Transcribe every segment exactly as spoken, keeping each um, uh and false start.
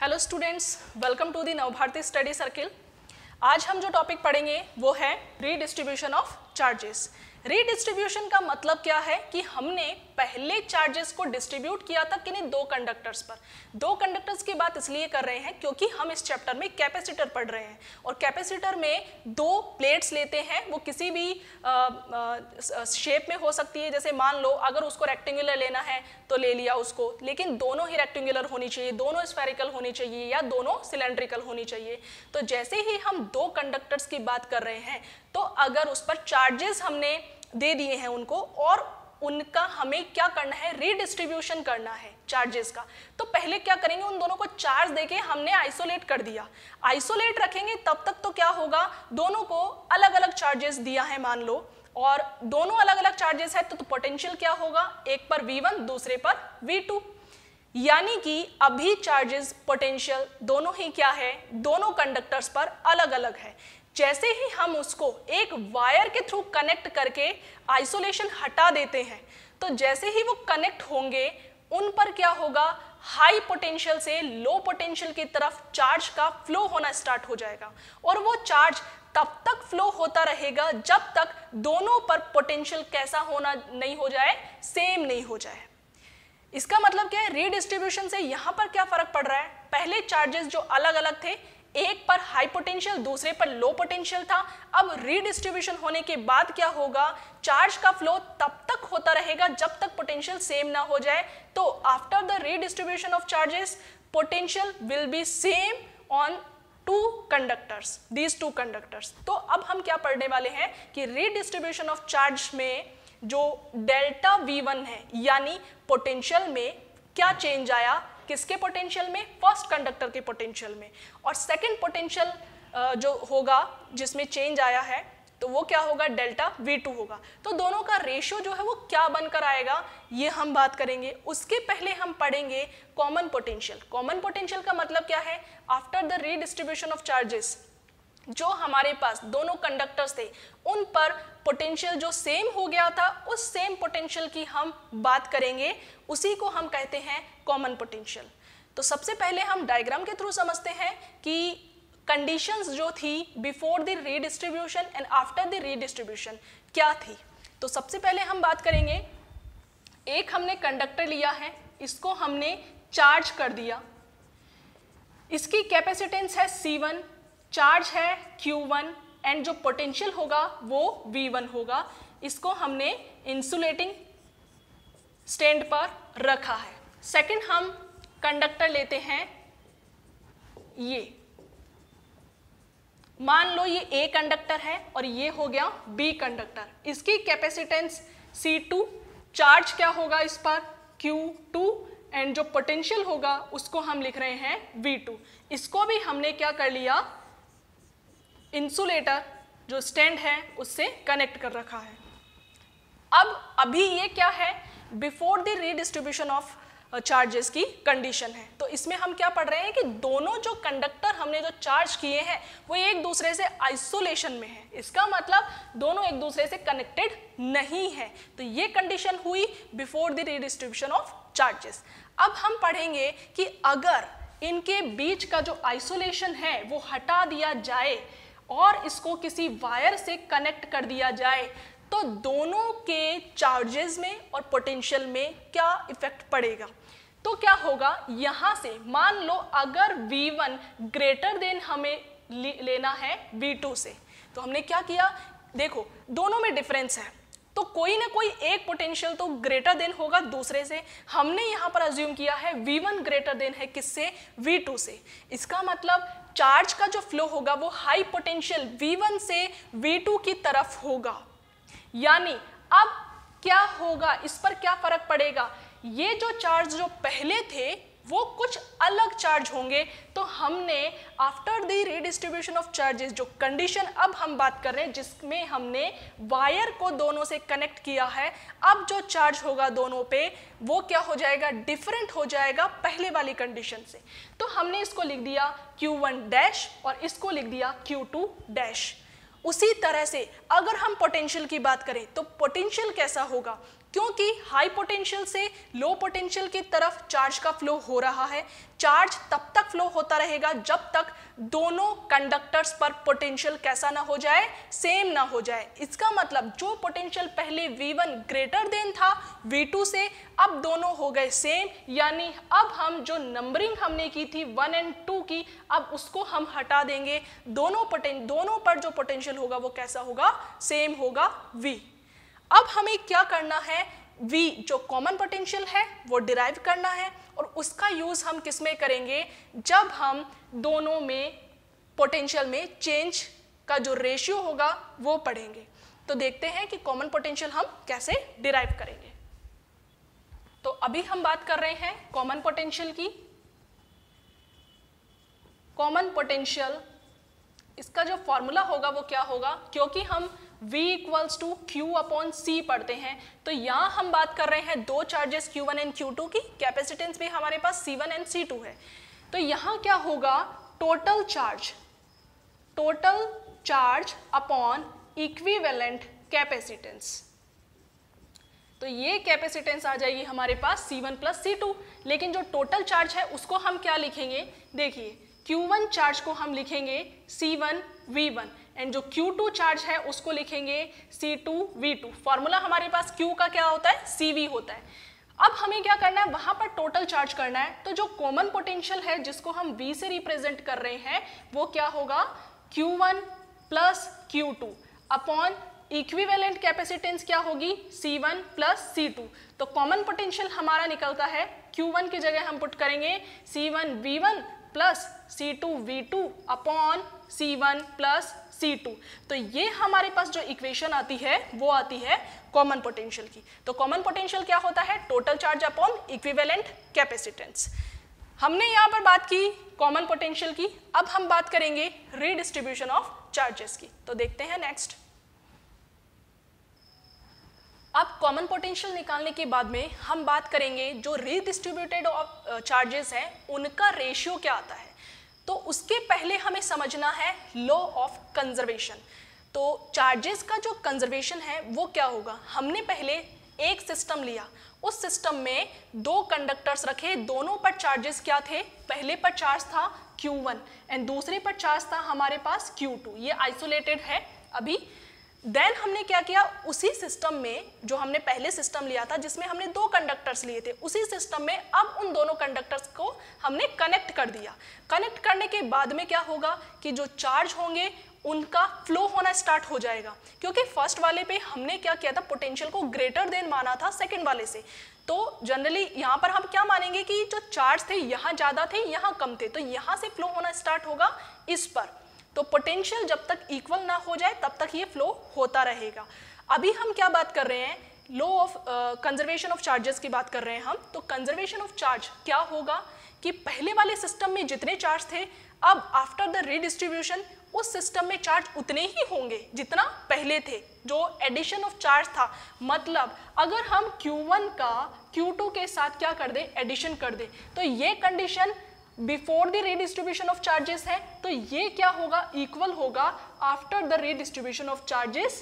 Hello students, welcome to the Navbharati study circle. आज हम जो टॉपिक पढ़ेंगे वो है रीडिस्ट्रीब्यूशन ऑफ चार्जेस। रीडिस्ट्रीब्यूशन का मतलब क्या है कि हमने पहले चार्जेस को डिस्ट्रीब्यूट किया था किन्हीं दो कंडक्टर्स पर। दो कंडक्टर्स की बात इसलिए कर रहे हैं क्योंकि हम इस चैप्टर में कैपेसिटर पढ़ रहे हैं और कैपेसिटर में दो प्लेट्स लेते हैं। वो किसी भी शेप में हो सकती है, जैसे मान लो अगर उसको रेक्टेंगुलर लेना है तो ले लिया उसको, लेकिन दोनों ही रेक्टेंगुलर होनी चाहिए, दोनों स्फेरिकल होनी चाहिए या दोनों सिलेंड्रिकल होनी चाहिए। तो जैसे ही हम दो कंडक्टर्स की बात कर रहे हैं तो अगर उस पर चार्जेस हमने दे दिए हैं उनको और उनका हमें क्या करना है, रीडिस्ट्रीब्यूशन करना है चार्जेस का, तो पहले क्या करेंगे, उन दोनों को चार्ज देके हमने आइसोलेट कर दिया। आइसोलेट रखेंगे तब तक तो क्या होगा, दोनों को अलग अलग चार्जेस दिया है मान लो, और दोनों अलग अलग चार्जेस है तो, तो पोटेंशियल क्या होगा, एक पर वी वन दूसरे पर वी टू, यानी कि अभी चार्जेस पोटेंशियल दोनों ही क्या है, दोनों कंडक्टर्स पर अलग अलग है। जैसे ही हम उसको एक वायर के थ्रू कनेक्ट करके आइसोलेशन हटा देते हैं तो जैसे ही वो कनेक्ट होंगे उन पर क्या होगा, हाई पोटेंशियल से लो पोटेंशियल की तरफ चार्ज का फ्लो होना स्टार्ट हो जाएगा और वो चार्ज तब तक फ्लो होता रहेगा जब तक दोनों पर पोटेंशियल कैसा होना नहीं हो जाए, सेम नहीं हो जाए। इसका मतलब क्या है, रीडिस्ट्रीब्यूशन से यहां पर क्या फर्क पड़ रहा है, पहले चार्जेस जो अलग अलग थे, एक पर हाई पोटेंशियल दूसरे पर लो पोटेंशियल था, अब रीडिस्ट्रीब्यूशन होने के बाद क्या होगा, चार्ज का फ्लो तब तक होता रहेगा जब तक पोटेंशियल सेम ना हो जाए। तो after the redistribution of charges potential will be same on two conductors, these two conductors. तो अब हम क्या पढ़ने वाले हैं कि रीडिस्ट्रीब्यूशन ऑफ चार्ज में जो डेल्टा वी वन है, यानी पोटेंशियल में क्या चेंज आया, किसके पोटेंशियल में, फर्स्ट कंडक्टर के पोटेंशियल में, और सेकंड पोटेंशियल जो होगा जिसमें चेंज आया है तो वो क्या होगा, डेल्टा वी टू होगा। तो दोनों का रेशियो जो है वो क्या बनकर आएगा, ये हम बात करेंगे। उसके पहले हम पढ़ेंगे कॉमन पोटेंशियल। कॉमन पोटेंशियल का मतलब क्या है, after the redistribution of charges जो हमारे पास दोनों कंडक्टर्स थे उन पर पोटेंशियल जो सेम हो गया था, उस सेम पोटेंशियल की हम बात करेंगे, उसी को हम कहते हैं कॉमन पोटेंशियल। तो सबसे पहले हम डायग्राम के थ्रू समझते हैं कि कंडीशंस जो थी before the redistribution and after the redistribution क्या थी। तो सबसे पहले हम बात करेंगे, एक हमने कंडक्टर लिया है, इसको हमने चार्ज कर दिया, इसकी कैपेसिटेंस है सी वन, चार्ज है क्यू वन एंड जो पोटेंशियल होगा वो वी वन होगा। इसको हमने इंसुलेटिंग स्टैंड पर रखा है। सेकंड हम कंडक्टर लेते हैं, ये मान लो ये ए कंडक्टर है और ये हो गया बी कंडक्टर, इसकी कैपेसिटेंस सी टू, चार्ज क्या होगा इस पर क्यू टू एंड जो पोटेंशियल होगा उसको हम लिख रहे हैं वी टू। इसको भी हमने क्या कर लिया, इंसुलेटर जो स्टैंड है उससे कनेक्ट कर रखा है। अब अभी ये क्या है, before the redistribution of charges की कंडीशन है। तो इसमें हम क्या पढ़ रहे हैं कि दोनों जो कंडक्टर हमने जो चार्ज किए हैं वो एक दूसरे से आइसोलेशन में है, इसका मतलब दोनों एक दूसरे से कनेक्टेड नहीं है। तो ये कंडीशन हुई before the redistribution of charges. अब हम पढ़ेंगे कि अगर इनके बीच का जो आइसोलेशन है वो हटा दिया जाए और इसको किसी वायर से कनेक्ट कर दिया जाए तो दोनों के चार्जेस में और पोटेंशियल में क्या इफेक्ट पड़ेगा। तो क्या होगा, यहां से मान लो अगर वी वन ग्रेटर देन हमें लेना है वी टू से, तो हमने क्या किया, देखो दोनों में डिफरेंस है तो कोई ना कोई एक पोटेंशियल तो ग्रेटर देन होगा दूसरे से। हमने यहां पर अज्यूम किया है वी वन ग्रेटर देन है किससे, वी टू से। इसका मतलब चार्ज का जो फ्लो होगा वो हाई पोटेंशियल वी वन से वी टू की तरफ होगा। यानी अब क्या होगा, इस पर क्या फर्क पड़ेगा, ये जो चार्ज जो पहले थे वो कुछ अलग चार्ज होंगे। तो हमने after the redistribution of charges जो कंडीशन अब हम बात कर रहे हैं जिसमें हमने वायर को दोनों से कनेक्ट किया है, अब जो चार्ज होगा दोनों पे वो क्या हो जाएगा, डिफरेंट हो जाएगा पहले वाली कंडीशन से। तो हमने इसको लिख दिया क्यू वन डैश और इसको लिख दिया क्यू टू डैश। उसी तरह से अगर हम पोटेंशियल की बात करें तो पोटेंशियल कैसा होगा, क्योंकि हाई पोटेंशियल से लो पोटेंशियल की तरफ चार्ज का फ्लो हो रहा है। चार्ज तब तक फ्लो होता रहेगा जब तक दोनों कंडक्टर्स पर पोटेंशियल कैसा ना हो जाए, सेम ना हो जाए। इसका मतलब जो पोटेंशियल पहले वी वन ग्रेटर देन था वी टू से, अब दोनों हो गए सेम, यानी अब हम जो नंबरिंग हमने की थी वन एंड टू की, अब उसको हम हटा देंगे। दोनों पोटें दोनों पर जो पोटेंशियल होगा वो कैसा होगा, सेम होगा V। अब हमें क्या करना है, V जो कॉमन पोटेंशियल है वो डिराइव करना है, और उसका यूज हम किस में करेंगे, जब हम दोनों में पोटेंशियल में चेंज का जो रेशियो होगा वो पढ़ेंगे। तो देखते हैं कि कॉमन पोटेंशियल हम कैसे डिराइव करेंगे। तो अभी हम बात कर रहे हैं कॉमन पोटेंशियल की। कॉमन पोटेंशियल, इसका जो फॉर्मूला होगा वो क्या होगा, क्योंकि हम V equals to Q upon C पढ़ते हैं, तो यहाँ हम बात कर रहे हैं दो charges Q one and Q two की, कैपेसिटेंस भी हमारे पास C one and C two है। तो यहाँ क्या होगा, total charge, total charge upon equivalent capacitance. तो ये कैपेसिटेंस आ जाएगी हमारे पास C one plus C two, लेकिन जो टोटल चार्ज है उसको हम क्या लिखेंगे, देखिए क्यू वन चार्ज को हम लिखेंगे C one V one, and जो क्यू टू चार्ज है उसको लिखेंगे C two V two. Formula हमारे पास Q का क्या होता है, सी वी होता है। अब हमें क्या करना है, वहां पर टोटल चार्ज करना है। तो जो कॉमन पोटेंशियल है जिसको हम V से रिप्रेजेंट कर रहे हैं वो क्या होगा, Q one plus Q two upon equivalent capacitance क्या होगी, C one plus C two. तो कॉमन पोटेंशियल हमारा निकलता है, क्यू वन की जगह हम पुट करेंगे C one V one plus C two V two upon C one plus C two. तो ये हमारे पास जो इक्वेशन आती है वो आती है कॉमन पोटेंशियल की। तो कॉमन पोटेंशियल क्या होता है, total charge upon equivalent capacitance. हमने यहाँ पर बात की कॉमन पोटेंशियल की, अब हम बात करेंगे रीडिस्ट्रीब्यूशन ऑफ चार्जेस की। तो देखते हैं नेक्स्ट। अब कॉमन पोटेंशियल निकालने के बाद में हम बात करेंगे जो रीडिस्ट्रीब्यूटेड ऑफ चार्जेस हैं उनका रेशियो क्या आता है। तो उसके पहले हमें समझना है लॉ ऑफ कंजर्वेशन। तो चार्जेस का जो कंजर्वेशन है वो क्या होगा, हमने पहले एक सिस्टम लिया, उस सिस्टम में दो कंडक्टर्स रखे, दोनों पर चार्जेस क्या थे, पहले पर चार्ज था क्यू वन एंड दूसरे पर चार्ज था हमारे पास क्यू टू। ये आइसोलेटेड है अभी। देन हमने क्या किया, उसी सिस्टम में जो हमने पहले सिस्टम लिया था जिसमें हमने दो कंडक्टर्स लिए थे, उसी सिस्टम में अब उन दोनों कंडक्टर्स को हमने कनेक्ट कर दिया। कनेक्ट करने के बाद में क्या होगा कि जो चार्ज होंगे उनका फ्लो होना स्टार्ट हो जाएगा, क्योंकि फर्स्ट वाले पे हमने क्या किया था, पोटेंशियल को ग्रेटर देन माना था सेकंड वाले से। तो जनरली यहाँ पर हम क्या मानेंगे कि जो चार्ज थे यहाँ ज़्यादा थे यहाँ कम थे, तो यहाँ से फ्लो होना स्टार्ट होगा इस पर। तो पोटेंशियल जब तक इक्वल ना हो जाए तब तक ये फ्लो होता रहेगा। अभी हम क्या बात कर रहे हैं, law of conservation of charges की बात कर रहे हैं हम। तो कंजर्वेशन ऑफ चार्ज क्या होगा कि पहले वाले सिस्टम में जितने चार्ज थे, अब आफ्टर द रीडिस्ट्रीब्यूशन उस सिस्टम में चार्ज उतने ही होंगे जितना पहले थे, जो एडिशन ऑफ चार्ज था। मतलब अगर हम क्यू वन का क्यू टू के साथ क्या कर दे, एडिशन कर दे, तो ये condition before the redistribution of charges है। तो ये क्या होगा, इक्वल होगा after the redistribution of charges,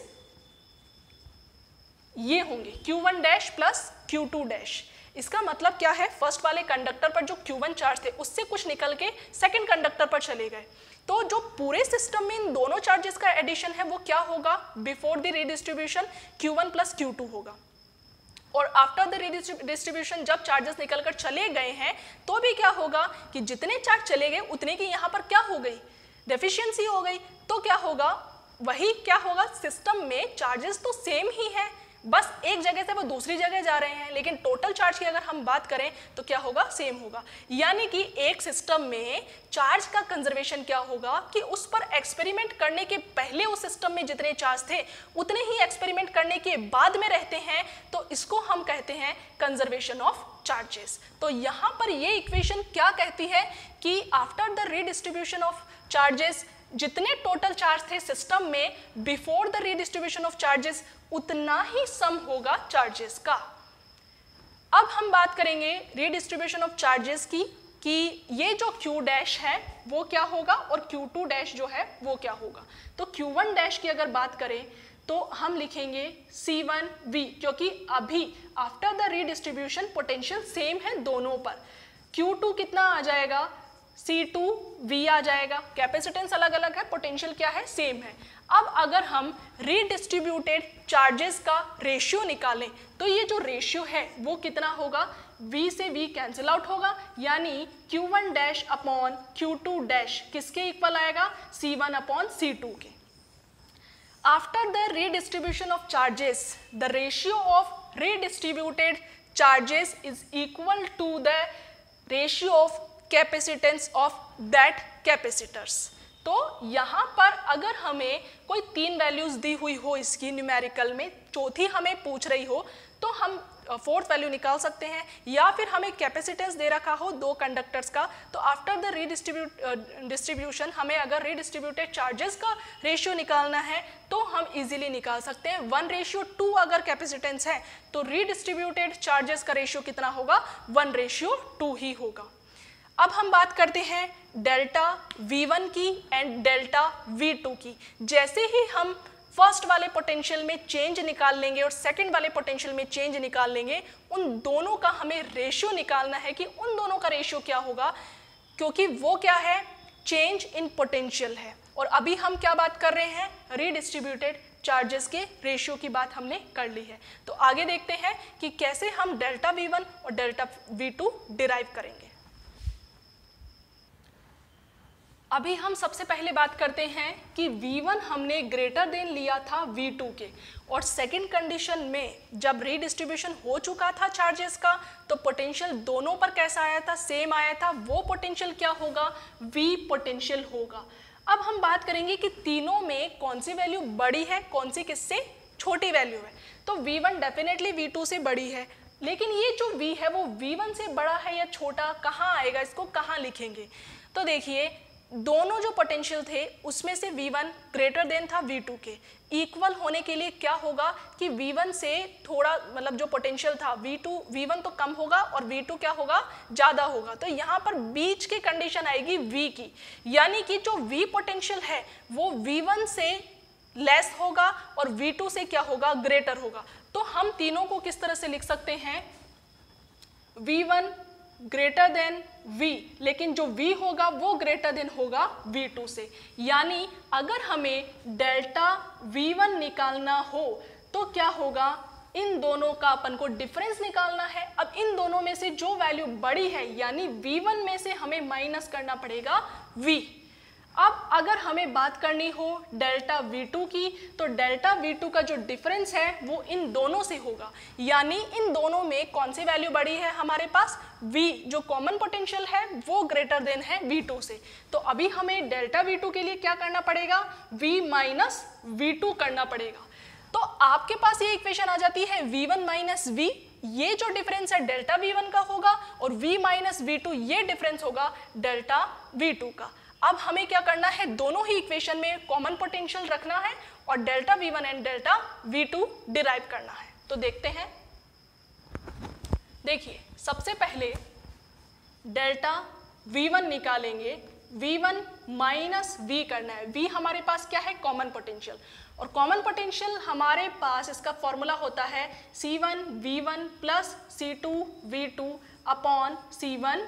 ये होंगे Q one dash plus Q two dash. इसका मतलब क्या है, फर्स्ट वाले कंडक्टर पर जो क्यू वन चार्ज थे उससे कुछ निकल के सेकंड कंडक्टर पर चले गए। तो जो पूरे सिस्टम में इन दोनों चार्जेस का एडिशन है वो क्या होगा, before the redistribution Q one plus Q two होगा। और आफ्टर द रीडिस्ट्रीब्यूशन जब चार्जेस निकलकर चले गए हैं तो भी क्या होगा कि जितने चार्ज चले गए उतने की यहाँ पर क्या हो गई, डेफिशिएंसी हो गई। तो क्या होगा, वही क्या होगा, सिस्टम में चार्जेस तो सेम ही है, बस एक जगह से वो दूसरी जगह जा रहे हैं, लेकिन टोटल चार्ज की अगर हम बात करें तो क्या होगा, सेम होगा। यानी कि एक सिस्टम में चार्ज का कंजर्वेशन क्या होगा कि उस पर एक्सपेरिमेंट करने के पहले उस सिस्टम में जितने चार्ज थे उतने ही एक्सपेरिमेंट करने के बाद में रहते हैं, तो इसको हम कहते हैं कंजर्वेशन ऑफ चार्जेस। तो यहाँ पर ये इक्वेशन क्या कहती है कि after the redistribution of charges जितने टोटल चार्ज थे सिस्टम में before the redistribution of charges उतना ही सम होगा चार्जेस का। अब हम बात करेंगे रीडिस्ट्रीब्यूशन ऑफ चार्जेस की कि ये जो Q डैश है वो क्या होगा और Q टू डैश जो है वो क्या होगा। तो Q वन डैश की अगर बात करें तो हम लिखेंगे सी वन वी, क्योंकि अभी after the redistribution potential same है दोनों पर। क्यू टू कितना आ जाएगा, सी टू वी आ जाएगा। कैपेसिटेंस अलग अलग है, पोटेंशियल क्या है, सेम है। अब अगर हम रीडिस्ट्रीब्यूटेड चार्जेस का रेशियो निकालें तो ये जो रेशियो है वो कितना होगा, V से V कैंसिल आउट होगा, यानी Q one dash upon Q two dash किसके इक्वल आएगा, C one upon C two के। After the redistribution of charges the ratio of redistributed charges is equal to the ratio of capacitance of that capacitors. तो यहाँ पर अगर हमें कोई तीन वैल्यूज दी हुई हो इसकी न्यूमेरिकल में, चौथी हमें पूछ रही हो, तो हम फोर्थ वैल्यू निकाल सकते हैं, या फिर हमें कैपेसिटेंस दे रखा हो दो कंडक्टर्स का, तो आफ्टर द रीडिस्ट्रीब्यूट डिस्ट्रीब्यूशन हमें अगर रीडिस्ट्रीब्यूटेड चार्जेस का रेशियो निकालना है तो हम इजीली निकाल सकते हैं। वन रेशियो टू अगर कैपेसिटेंस है तो रीडिस्ट्रीब्यूटेड चार्जेस का रेशियो कितना होगा, वन रेशियो टू ही होगा। अब हम बात करते हैं डेल्टा वी वन की एंड डेल्टा वी टू की। जैसे ही हम फर्स्ट वाले पोटेंशियल में चेंज निकाल लेंगे और सेकंड वाले पोटेंशियल में चेंज निकाल लेंगे, उन दोनों का हमें रेशियो निकालना है कि उन दोनों का रेशियो क्या होगा, क्योंकि वो क्या है, चेंज इन पोटेंशियल है। और अभी हम क्या बात कर रहे हैं, रीडिस्ट्रीब्यूटेड चार्जेस के रेशियो की बात हमने कर ली है। तो आगे देखते हैं कि कैसे हम डेल्टा वी वन और डेल्टा वी टू डिराइव करेंगे। अभी हम सबसे पहले बात करते हैं कि वी वन हमने ग्रेटर देन लिया था वी टू के, और सेकंड कंडीशन में जब रीडिस्ट्रीब्यूशन हो चुका था चार्जेस का तो पोटेंशियल दोनों पर कैसा आया था, सेम आया था। वो पोटेंशियल क्या होगा, V पोटेंशियल होगा। अब हम बात करेंगे कि तीनों में कौन सी वैल्यू बड़ी है, कौन सी किससे छोटी वैल्यू है। तो V one definitely V two से बड़ी है, लेकिन ये जो V है वो वी वन से बड़ा है या छोटा, कहाँ आएगा, इसको कहाँ लिखेंगे। तो देखिए दोनों जो पोटेंशियल थे उसमें से वी वन ग्रेटर देन था वी टू के। इक्वल होने के लिए क्या होगा कि वी वन से थोड़ा, मतलब जो पोटेंशियल था वी टू वी वन तो कम होगा और वी टू क्या होगा, ज़्यादा होगा। तो यहाँ पर बीच की कंडीशन आएगी V की, यानी कि जो V पोटेंशियल है वो वी वन से लेस होगा और वी टू से क्या होगा, ग्रेटर होगा। तो हम तीनों को किस तरह से लिख सकते हैं, V one greater than V, लेकिन जो V होगा वो ग्रेटर देन होगा वी टू से। यानी अगर हमें डेल्टा वी वन निकालना हो तो क्या होगा, इन दोनों का अपन को डिफरेंस निकालना है। अब इन दोनों में से जो वैल्यू बड़ी है यानी वी वन में से हमें माइनस करना पड़ेगा V। अब अगर हमें बात करनी हो डेल्टा वी टू की, तो डेल्टा वी टू का जो डिफरेंस है वो इन दोनों से होगा, यानी इन दोनों में कौन सी वैल्यू बड़ी है हमारे पास, V जो कॉमन पोटेंशियल है वो ग्रेटर देन है वी टू से। तो अभी हमें डेल्टा वी टू के लिए क्या करना पड़ेगा, V माइनस वी टू करना पड़ेगा। तो आपके पास ये इक्वेशन आ जाती है वी वन माइनस वी, ये जो डिफरेंस है डेल्टा वी वन का होगा, और V माइनस वी टू ये डिफरेंस होगा डेल्टा वी टू का। अब हमें क्या करना है, दोनों ही इक्वेशन में कॉमन पोटेंशियल रखना है और delta V one and delta V two derive करना है। तो देखते हैं, देखिए सबसे पहले डेल्टा वी वन निकालेंगे, वी वन माइनस वी करना है। V हमारे पास क्या है, कॉमन पोटेंशियल, और कॉमन पोटेंशियल हमारे पास इसका फॉर्मूला होता है C one V one plus C two V two upon C one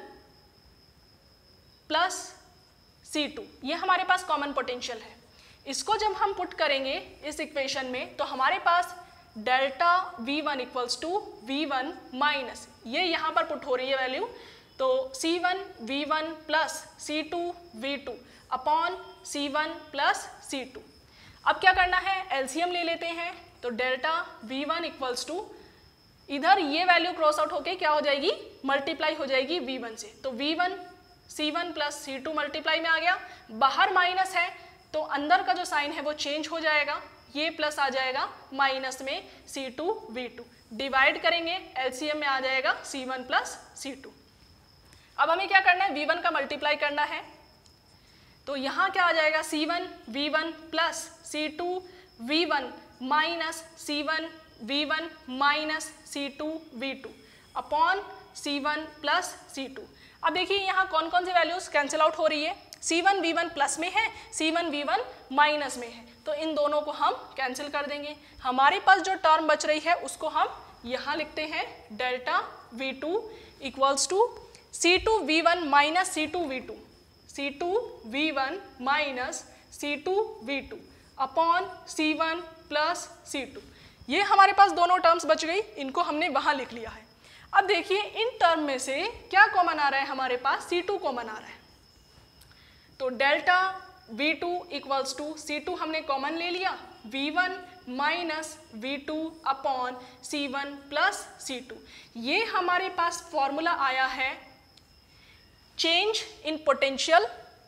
plus C two. ये हमारे पास कॉमन पोटेंशियल है। इसको जब हम पुट करेंगे इस इक्वेशन में तो हमारे पास delta V one equals to V one minus, ये यहाँ पर पुट हो रही है वैल्यू, तो C one V one plus C two V two upon C one plus C two. अब क्या करना है, एलसीएम ले लेते हैं। तो delta V one equals to, इधर ये वैल्यू क्रॉस आउट होके क्या हो जाएगी, मल्टीप्लाई हो जाएगी वी वन से। तो V one C one plus C two multiply में आ गया, बाहर माइनस है तो अंदर का जो साइन है वो चेंज हो जाएगा, ये प्लस आ जाएगा माइनस में C two V two, divide करेंगे एलसीएम में आ जाएगा C one plus C two. अब हमें क्या करना है, वी वन का मल्टीप्लाई करना है। तो यहाँ क्या आ जाएगा, C one V one plus C two V one minus C one V one minus C two V two upon C one plus C two. अब देखिए यहाँ कौन कौन सी वैल्यूज कैंसिल आउट हो रही है, C one V one plus में है, C one V one minus में है, तो इन दोनों को हम कैंसिल कर देंगे। हमारे पास जो टर्म बच रही है उसको हम यहाँ लिखते हैं delta V two equals to C two V one minus C two V two, C two V one minus C two V two upon C one plus C two. ये हमारे पास दोनों टर्म्स बच गई, इनको हमने वहाँ लिख लिया है। अब देखिए इन टर्म में से क्या कॉमन आ रहा है, हमारे पास सी टू कॉमन आ रहा है, तो delta V two equals to C two हमने कॉमन ले लिया, V one minus V two upon C one plus C two. ये हमारे पास फॉर्मूला आया है चेंज इन पोटेंशियल,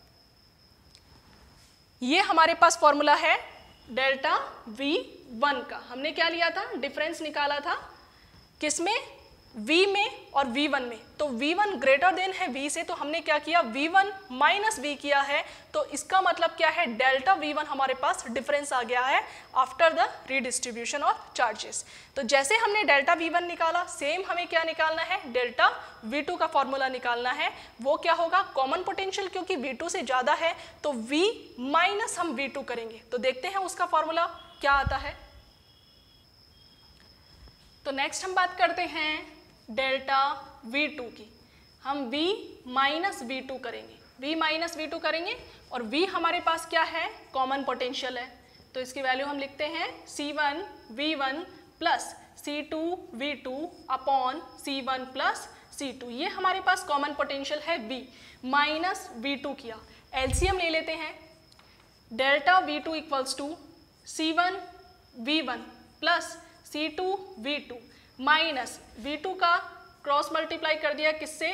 ये हमारे पास फॉर्मूला है डेल्टा वी वन का। हमने क्या लिया था, डिफरेंस निकाला था किसमें, v में और वी वन में, तो वी वन ग्रेटर देन है v से, तो हमने क्या किया वी वन माइनस v किया है, तो इसका मतलब क्या है डेल्टा वी वन हमारे पास डिफरेंस आ गया है after the redistribution of charges. तो जैसे हमने डेल्टा वी वन निकाला, सेम हमें क्या निकालना है, डेल्टा वी टू का फॉर्मूला निकालना है। वो क्या होगा, कॉमन पोटेंशियल क्योंकि वी टू से ज्यादा है तो v माइनस हम वी टू करेंगे, तो देखते हैं उसका फॉर्मूला क्या आता है। तो नेक्स्ट हम बात करते हैं डेल्टा वी टू की, हम v माइनस वी टू करेंगे, v माइनस वी टू करेंगे और v हमारे पास क्या है, कॉमन पोटेंशियल है, तो इसकी वैल्यू हम लिखते हैं C one V one plus C two V two upon C one plus C two. ये हमारे पास कॉमन पोटेंशियल है v, माइनस वी टू किया, एलसीएम ले लेते हैं, delta V two equals to C one V one plus C two V two minus V two का cross multiply कर दिया किससे,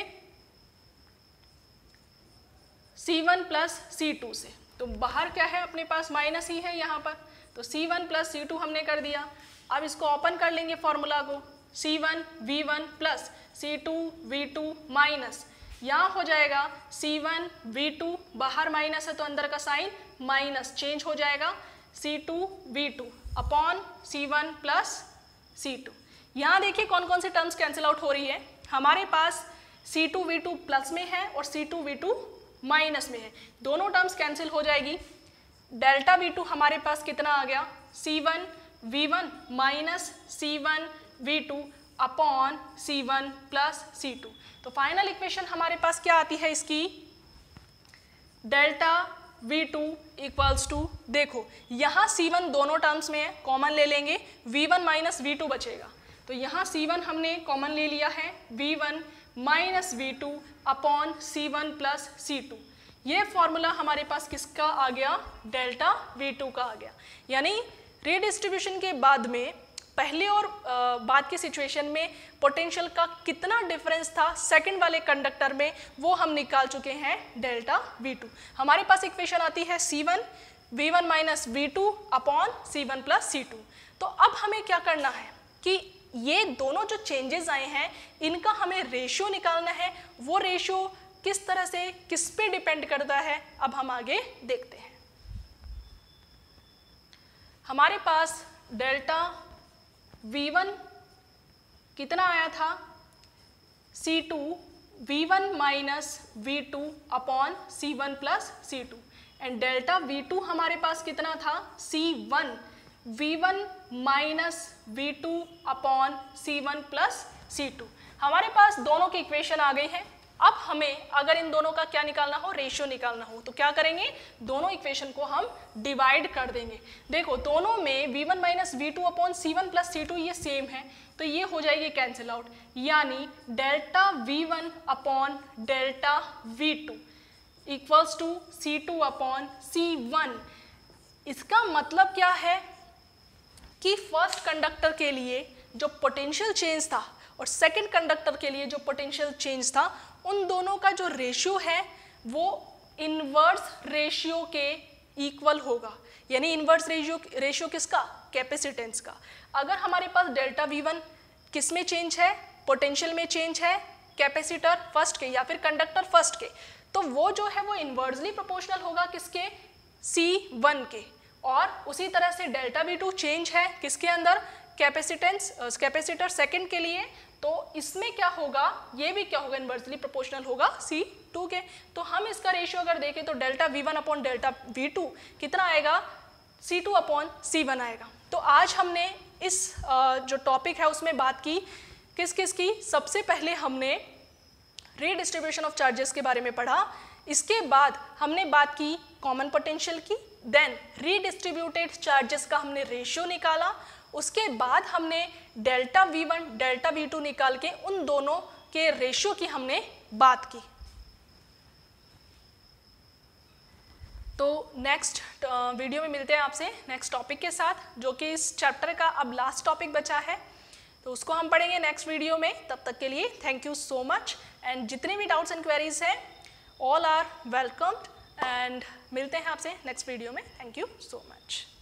C one plus C two से, तो बाहर क्या है अपने पास माइनस ही है यहाँ पर, तो C one plus C two हमने कर दिया। अब इसको ओपन कर लेंगे फॉर्मूला को, C one V one plus C two V two minus, यहाँ हो जाएगा सी वन वी टू, बाहर माइनस है तो अंदर का साइन माइनस चेंज हो जाएगा, C two V two upon C one plus C two. यहाँ देखिए कौन कौन सी टर्म्स कैंसिल आउट हो रही है, हमारे पास C two V two plus में है और C two V two minus में है, दोनों टर्म्स कैंसिल हो जाएगी। डेल्टा वी टू हमारे पास कितना आ गया, C one V one minus C one V two upon C one plus C two. तो फाइनल इक्वेशन हमारे पास क्या आती है इसकी, delta V two equals to, देखो यहाँ सी वन दोनों टर्म्स में है, कॉमन ले लेंगे, V one minus V two बचेगा, तो यहाँ सी वन हमने कॉमन ले लिया है, V one minus V two upon C one plus C two. ये फॉर्मूला हमारे पास किसका आ गया, डेल्टा वी टू का आ गया। यानी रीडिस्ट्रीब्यूशन के बाद में पहले और बाद की सिचुएशन में पोटेंशियल का कितना डिफरेंस था सेकंड वाले कंडक्टर में, वो हम निकाल चुके हैं डेल्टा वी टू। हमारे पास इक्वेशन आती है C one V one minus V two upon C one plus C two. तो अब हमें क्या करना है कि ये दोनों जो चेंजेस आए हैं इनका हमें रेशियो निकालना है, वो रेशियो किस तरह से किस पे डिपेंड करता है अब हम आगे देखते हैं। हमारे पास डेल्टा वी वन कितना आया था, C two V one minus V two upon C one plus C two, and delta V two हमारे पास कितना था, C one V one minus V two upon C one plus C two. हमारे पास दोनों की इक्वेशन आ गई है। अब हमें अगर इन दोनों का क्या निकालना हो, रेशियो निकालना हो, तो क्या करेंगे, दोनों इक्वेशन को हम डिवाइड कर देंगे। देखो दोनों में V one minus V two upon C one plus C two ये सेम है, तो ये हो जाएगी कैंसिल आउट, यानी delta V one upon delta V two equals to C two upon C one. इसका मतलब क्या है कि फर्स्ट कंडक्टर के लिए जो पोटेंशियल चेंज था और सेकंड कंडक्टर के लिए जो पोटेंशियल चेंज था, उन दोनों का जो रेशियो है वो इनवर्स रेशियो के इक्वल होगा। यानी इनवर्स रेशियो रेशियो किसका, कैपेसिटेंस का। अगर हमारे पास डेल्टा वी वन किस में चेंज है, पोटेंशियल में चेंज है, कैपेसिटर फर्स्ट के या फिर कंडक्टर फर्स्ट के, तो वो जो है वो इनवर्सली प्रोपोर्शनल होगा किसके, सी वन के। और उसी तरह से डेल्टा वी टू चेंज है किसके अंदर, कैपेसिटेंस कैपेसिटर सेकंड के लिए, तो इसमें क्या होगा, ये भी क्या होगा, इनवर्सली प्रोपोर्शनल होगा सी टू के। तो हम इसका रेशियो अगर देखें तो delta V one upon delta V two कितना आएगा, C two upon C one आएगा। तो आज हमने इस जो टॉपिक है उसमें बात की किस किस की, सबसे पहले हमने रीडिस्ट्रीब्यूशन ऑफ चार्जेस के बारे में पढ़ा, इसके बाद हमने बात की कॉमन पोटेंशियल की, देन रीडिस्ट्रीब्यूटेड चार्जेस का हमने रेशियो निकाला, उसके बाद हमने delta V one delta V two निकाल के उन दोनों के रेशियो की हमने बात की। तो नेक्स्ट वीडियो में मिलते हैं आपसे नेक्स्ट टॉपिक के साथ, जो कि इस चैप्टर का अब लास्ट टॉपिक बचा है, तो उसको हम पढ़ेंगे नेक्स्ट वीडियो में। तब तक के लिए thank you so much, and जितने भी डाउट्स एंड क्वेरीज हैं ऑल आर वेलकम्ड, एंड मिलते हैं आपसे नेक्स्ट वीडियो में। Thank you so much.